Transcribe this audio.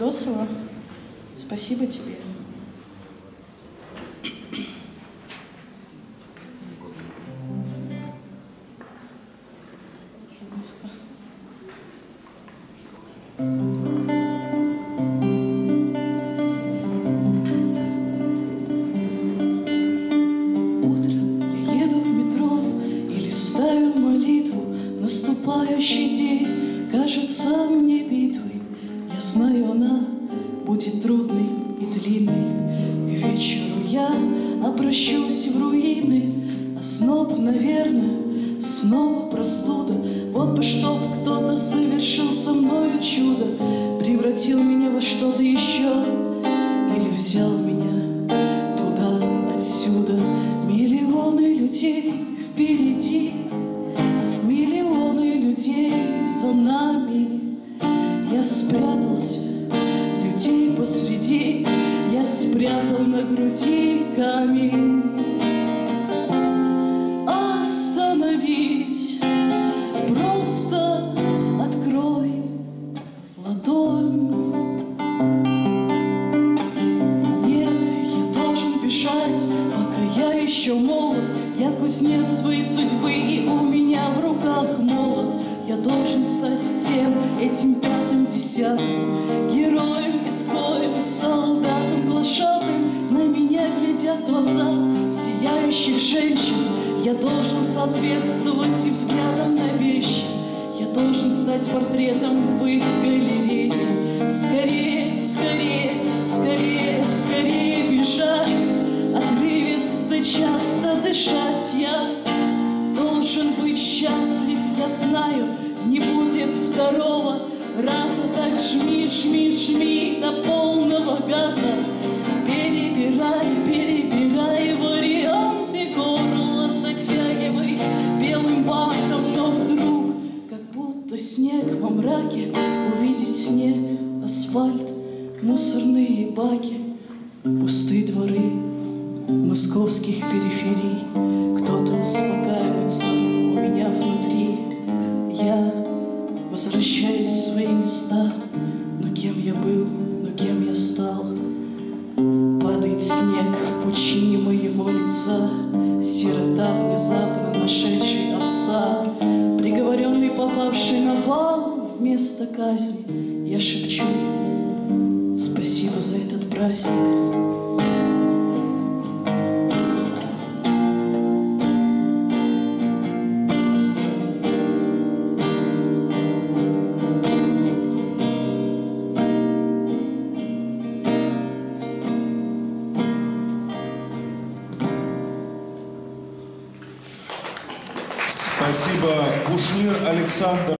Федосова. Спасибо тебе. Наступающий день кажется мне битвой. Я знаю, она будет трудной и длинной. К вечеру я обращусь в руины, а снова, наверное, снова простуда. Вот бы чтоб кто-то совершил со мною чудо, превратил меня во что-то еще или взял меня туда, отсюда. Миллионы людей впереди, миллионы людей за нами. Я спрятался, людей посреди, я спрятал на груди камень. Остановись, просто открой ладонь. Нет, я должен бежать, пока я еще молод. Я кузнец своей судьбы, и у меня в руках молот. Я должен стать тем, этим пятым, десятым, героем, изгоем, солдатом глашатым. На меня глядят глаза сияющих женщин. Я должен соответствовать и взглядам на вещи. Я должен стать портретом в их галерее. Скорее, скорее, скорее, скорее бежать, отрывисто, часто дышать. Я должен быть счастлив, я знаю, не будет второго раза. Так жми, жми, жми до полного газа. Перебирай, перебирай варианты, горло затягивай белым бантом. Но вдруг, как будто снег во мраке, увидеть снег, асфальт, мусорные баки, пустые дворы московских периферий. Кто-то успокаивается у меня внутри. Я возвращаюсь в свои места. Но кем я был, но кем я стал? Падает снег в пучине моего лица. Сирота, внезапно нашедший отца, приговоренный, попавший на бал вместо казни. Я шепчу: спасибо за этот праздник. Спасибо, Кушнир Александр.